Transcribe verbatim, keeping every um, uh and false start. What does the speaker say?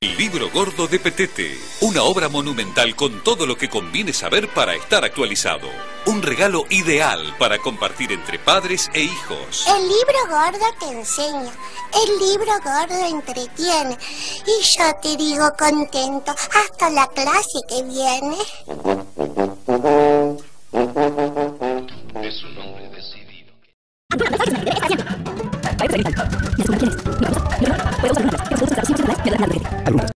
El libro gordo de Petete, una obra monumental con todo lo que conviene saber para estar actualizado. Un regalo ideal para compartir entre padres e hijos. El libro gordo te enseña, el libro gordo entretiene. Y yo te digo contento hasta la clase que viene. Es un hombre decidido.